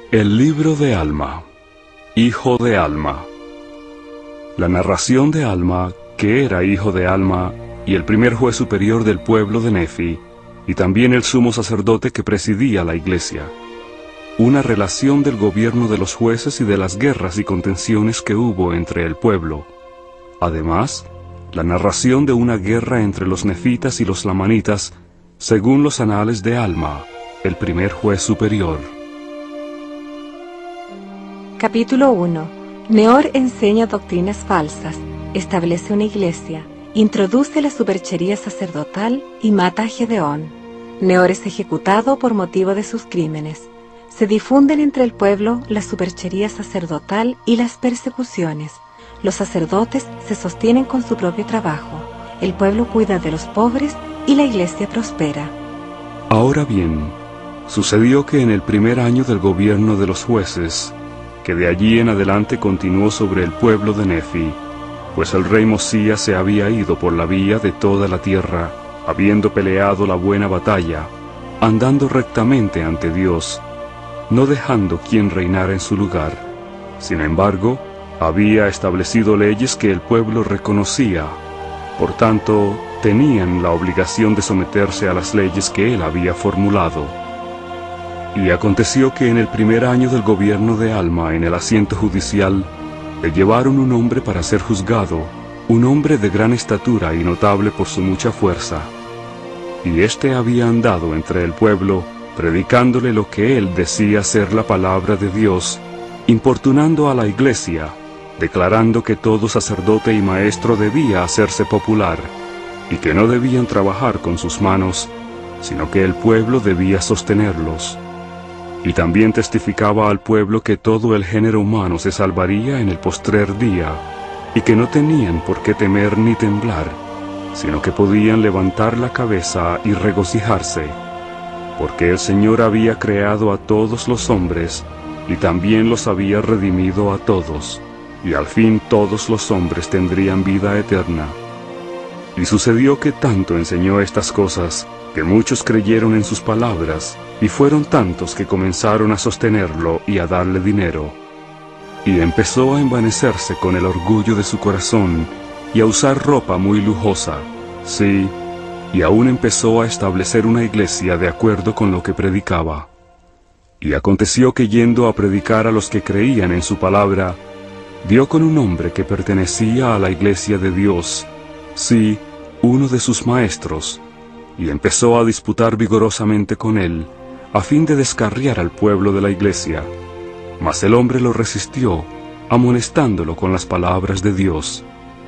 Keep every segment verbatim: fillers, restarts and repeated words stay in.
El libro de Alma, hijo de Alma. La narración de Alma, que era hijo de Alma, y el primer juez superior del pueblo de Nefi, y también el sumo sacerdote que presidía la iglesia. Una relación del gobierno de los jueces y de las guerras y contenciones que hubo entre el pueblo. Además, la narración de una guerra entre los nefitas y los lamanitas, según los anales de Alma, el primer juez superior. Capítulo uno. Neor enseña doctrinas falsas, establece una iglesia, introduce la superchería sacerdotal y mata a Gedeón. Neor es ejecutado por motivo de sus crímenes. Se difunden entre el pueblo la superchería sacerdotal y las persecuciones. Los sacerdotes se sostienen con su propio trabajo. El pueblo cuida de los pobres y la iglesia prospera. Ahora bien, sucedió que en el primer año del gobierno de los jueces, que de allí en adelante continuó sobre el pueblo de Nefi, pues el rey Mosías se había ido por la vía de toda la tierra, habiendo peleado la buena batalla, andando rectamente ante Dios, no dejando quien reinara en su lugar. Sin embargo, había establecido leyes que el pueblo reconocía, por tanto, tenían la obligación de someterse a las leyes que él había formulado. Y aconteció que en el primer año del gobierno de Alma en el asiento judicial, le llevaron un hombre para ser juzgado, un hombre de gran estatura y notable por su mucha fuerza. Y éste había andado entre el pueblo, predicándole lo que él decía ser la palabra de Dios, importunando a la iglesia, declarando que todo sacerdote y maestro debía hacerse popular, y que no debían trabajar con sus manos, sino que el pueblo debía sostenerlos. Y también testificaba al pueblo que todo el género humano se salvaría en el postrer día, y que no tenían por qué temer ni temblar, sino que podían levantar la cabeza y regocijarse, porque el Señor había creado a todos los hombres, y también los había redimido a todos, y al fin todos los hombres tendrían vida eterna. Y sucedió que tanto enseñó estas cosas, que muchos creyeron en sus palabras, y fueron tantos que comenzaron a sostenerlo y a darle dinero. Y empezó a envanecerse con el orgullo de su corazón, y a usar ropa muy lujosa, sí, y aún empezó a establecer una iglesia de acuerdo con lo que predicaba. Y aconteció que yendo a predicar a los que creían en su palabra, dio con un hombre que pertenecía a la iglesia de Dios, sí, uno de sus maestros, y empezó a disputar vigorosamente con él, a fin de descarriar al pueblo de la iglesia. Mas el hombre lo resistió, amonestándolo con las palabras de Dios.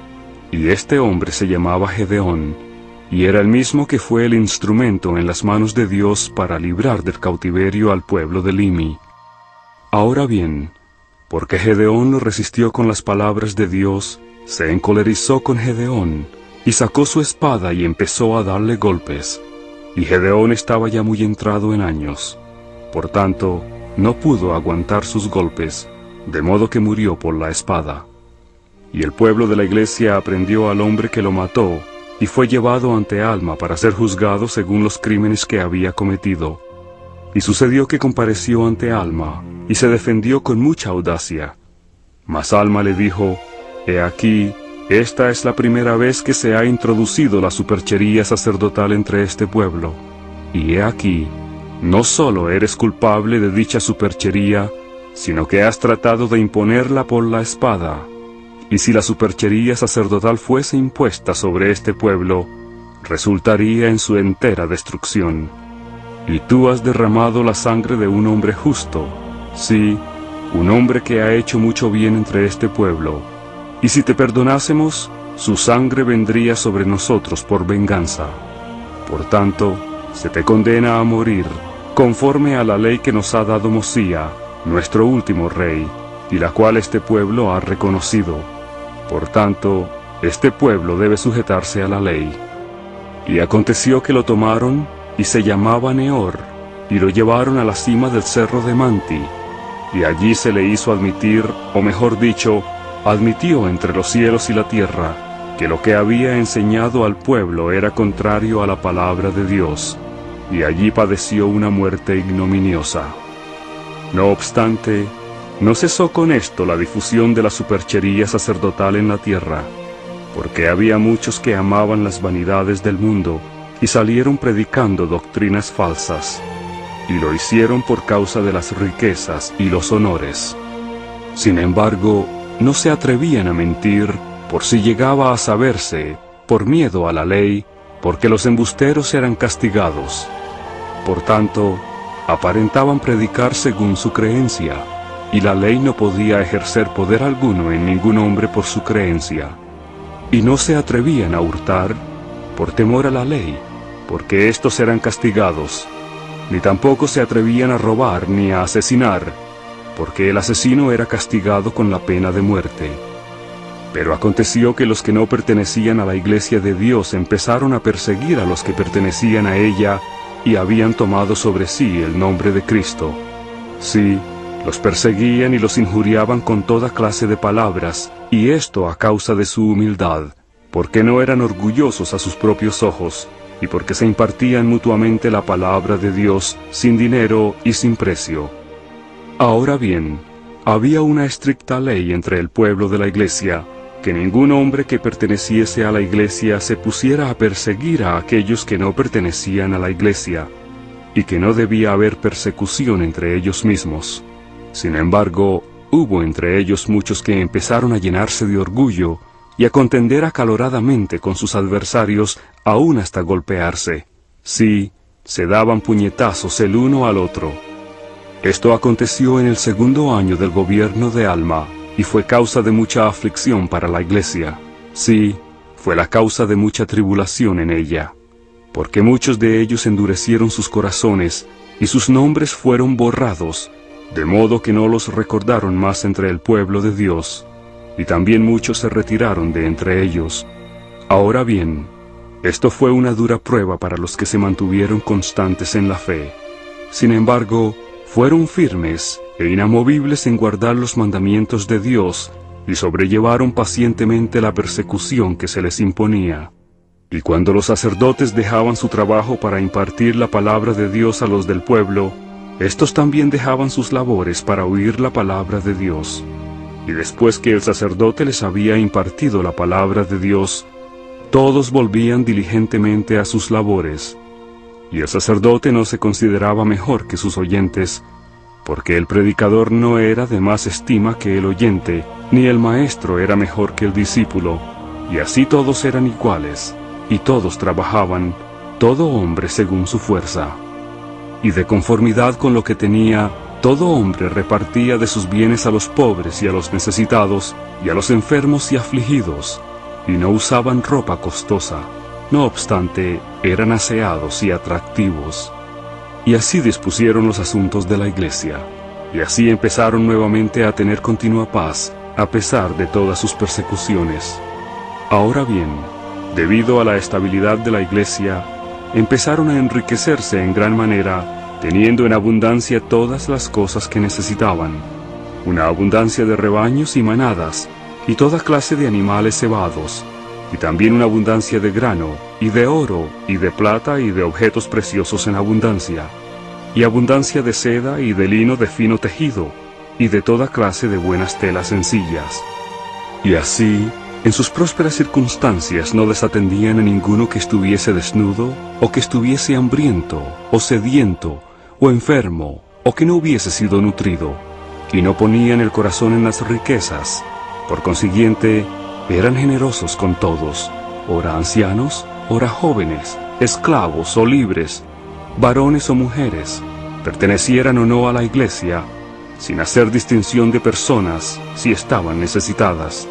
Y este hombre se llamaba Gedeón, y era el mismo que fue el instrumento en las manos de Dios para librar del cautiverio al pueblo de Limi. Ahora bien, porque Gedeón lo resistió con las palabras de Dios, se encolerizó con Gedeón, y sacó su espada y empezó a darle golpes. Y Gedeón estaba ya muy entrado en años. Por tanto, no pudo aguantar sus golpes, de modo que murió por la espada. Y el pueblo de la iglesia aprendió al hombre que lo mató, y fue llevado ante Alma para ser juzgado según los crímenes que había cometido. Y sucedió que compareció ante Alma, y se defendió con mucha audacia. Mas Alma le dijo: He aquí, esta es la primera vez que se ha introducido la superchería sacerdotal entre este pueblo. Y he aquí, no solo eres culpable de dicha superchería, sino que has tratado de imponerla por la espada. Y si la superchería sacerdotal fuese impuesta sobre este pueblo, resultaría en su entera destrucción. Y tú has derramado la sangre de un hombre justo, sí, un hombre que ha hecho mucho bien entre este pueblo. Y si te perdonásemos, su sangre vendría sobre nosotros por venganza. Por tanto, se te condena a morir, conforme a la ley que nos ha dado Mosía, nuestro último rey, y la cual este pueblo ha reconocido. Por tanto, este pueblo debe sujetarse a la ley. Y aconteció que lo tomaron, y se llamaba Neor, y lo llevaron a la cima del cerro de Manti, y allí se le hizo admitir, o mejor dicho, admitió entre los cielos y la tierra, que lo que había enseñado al pueblo era contrario a la palabra de Dios, y allí padeció una muerte ignominiosa. No obstante, no cesó con esto la difusión de la superchería sacerdotal en la tierra, porque había muchos que amaban las vanidades del mundo y salieron predicando doctrinas falsas, y lo hicieron por causa de las riquezas y los honores. Sin embargo, no se atrevían a mentir por si llegaba a saberse, por miedo a la ley, porque los embusteros eran castigados. Por tanto, aparentaban predicar según su creencia, y la ley no podía ejercer poder alguno en ningún hombre por su creencia. Y no se atrevían a hurtar por temor a la ley, porque éstos eran castigados, ni tampoco se atrevían a robar ni a asesinar, porque el asesino era castigado con la pena de muerte. Pero aconteció que los que no pertenecían a la iglesia de Dios empezaron a perseguir a los que pertenecían a ella y habían tomado sobre sí el nombre de Cristo. Sí, los perseguían y los injuriaban con toda clase de palabras, y esto a causa de su humildad, porque no eran orgullosos a sus propios ojos, y porque se impartían mutuamente la palabra de Dios sin dinero y sin precio. Ahora bien, había una estricta ley entre el pueblo de la iglesia, que ningún hombre que perteneciese a la iglesia se pusiera a perseguir a aquellos que no pertenecían a la iglesia, y que no debía haber persecución entre ellos mismos. Sin embargo, hubo entre ellos muchos que empezaron a llenarse de orgullo y a contender acaloradamente con sus adversarios, aún hasta golpearse. Sí, se daban puñetazos el uno al otro. Esto aconteció en el segundo año del gobierno de Alma, y fue causa de mucha aflicción para la iglesia. Sí, fue la causa de mucha tribulación en ella, porque muchos de ellos endurecieron sus corazones, y sus nombres fueron borrados, de modo que no los recordaron más entre el pueblo de Dios, y también muchos se retiraron de entre ellos. Ahora bien, esto fue una dura prueba para los que se mantuvieron constantes en la fe. Sin embargo, fueron firmes e inamovibles en guardar los mandamientos de Dios, y sobrellevaron pacientemente la persecución que se les imponía. Y cuando los sacerdotes dejaban su trabajo para impartir la palabra de Dios a los del pueblo, estos también dejaban sus labores para oír la palabra de Dios. Y después que el sacerdote les había impartido la palabra de Dios, todos volvían diligentemente a sus labores. Y el sacerdote no se consideraba mejor que sus oyentes, porque el predicador no era de más estima que el oyente, ni el maestro era mejor que el discípulo, y así todos eran iguales, y todos trabajaban, todo hombre según su fuerza. Y de conformidad con lo que tenía, todo hombre repartía de sus bienes a los pobres y a los necesitados, y a los enfermos y afligidos, y no usaban ropa costosa. No obstante, eran aseados y atractivos. Y así dispusieron los asuntos de la iglesia, y así empezaron nuevamente a tener continua paz, a pesar de todas sus persecuciones. Ahora bien, debido a la estabilidad de la iglesia, empezaron a enriquecerse en gran manera, teniendo en abundancia todas las cosas que necesitaban, una abundancia de rebaños y manadas, y toda clase de animales cebados, y también una abundancia de grano, y de oro, y de plata, y de objetos preciosos en abundancia, y abundancia de seda y de lino de fino tejido, y de toda clase de buenas telas sencillas. Y así, en sus prósperas circunstancias no desatendían a ninguno que estuviese desnudo, o que estuviese hambriento, o sediento, o enfermo, o que no hubiese sido nutrido, y no ponían el corazón en las riquezas. Por consiguiente, eran generosos con todos, ora ancianos, ora jóvenes, esclavos o libres, varones o mujeres, pertenecieran o no a la iglesia, sin hacer distinción de personas si estaban necesitadas.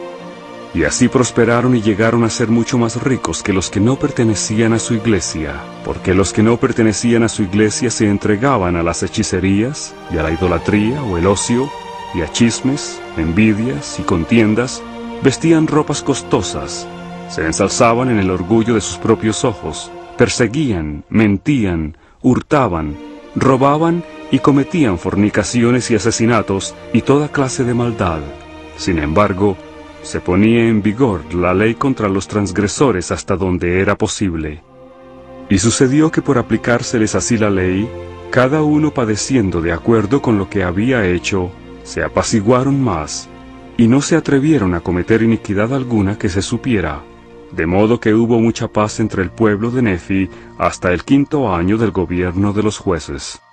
Y así prosperaron y llegaron a ser mucho más ricos que los que no pertenecían a su iglesia, porque los que no pertenecían a su iglesia se entregaban a las hechicerías, y a la idolatría o el ocio, y a chismes, envidias y contiendas, vestían ropas costosas, se ensalzaban en el orgullo de sus propios ojos, perseguían, mentían, hurtaban, robaban y cometían fornicaciones y asesinatos y toda clase de maldad. Sin embargo, se ponía en vigor la ley contra los transgresores hasta donde era posible. Y sucedió que por aplicárseles así la ley, cada uno padeciendo de acuerdo con lo que había hecho, se apaciguaron más, y no se atrevieron a cometer iniquidad alguna que se supiera, de modo que hubo mucha paz entre el pueblo de Nefi hasta el quinto año del gobierno de los jueces.